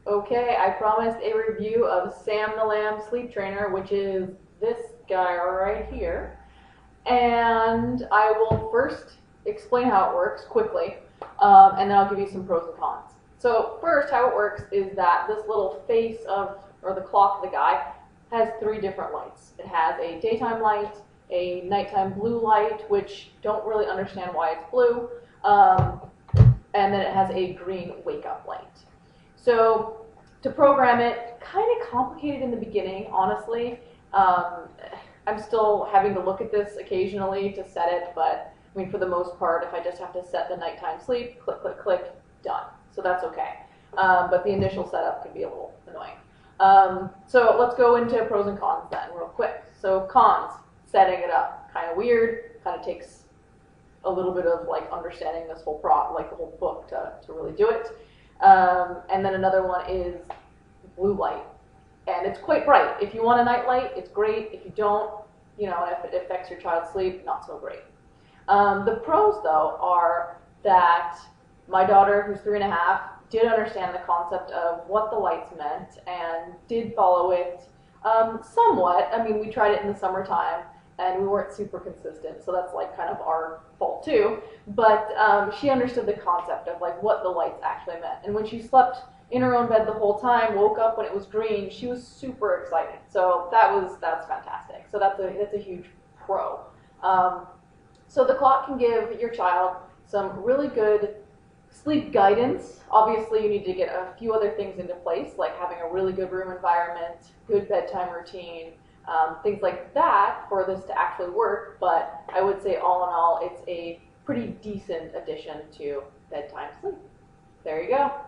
Okay, I promised a review of Sam the Lamb Sleep Trainer, which is this guy right here. And I will first explain how it works quickly, and then I'll give you some pros and cons. So first, how it works is that this little face of, or the clock of the guy, has three different lights. It has a daytime light, a nighttime blue light, which don't really understand why it's blue, and then it has a green wake-up light. So to program it, kind of complicated in the beginning, honestly. I'm still having to look at this occasionally to set it, but I mean, for the most part, if I just have to set the nighttime sleep, click, click, click, done. So that's okay. But the initial setup can be a little annoying. So let's go into pros and cons then, real quick. So cons, setting it up, kind of weird, kind of takes a little bit of like understanding this whole like the whole book to really do it. And then another one is blue light. And it's quite bright. If you want a night light, it's great. If you don't, you know, and if it affects your child's sleep, not so great. The pros, though, are that my daughter, who's 3.5, did understand the concept of what the lights meant and did follow it somewhat. I mean, we tried it in the summertime, and we weren't super consistent, so that's like kind of our fault too. But she understood the concept of like what the lights actually meant. And when she slept in her own bed the whole time, woke up when it was green, she was super excited. So that's fantastic. So that's a huge pro. So the clock can give your child some really good sleep guidance. Obviously, you need to get a few other things into place, like having a really good room environment, good bedtime routine, things like that for this to actually work. But I would say all in all, it's a pretty decent addition to bedtime sleep. There you go.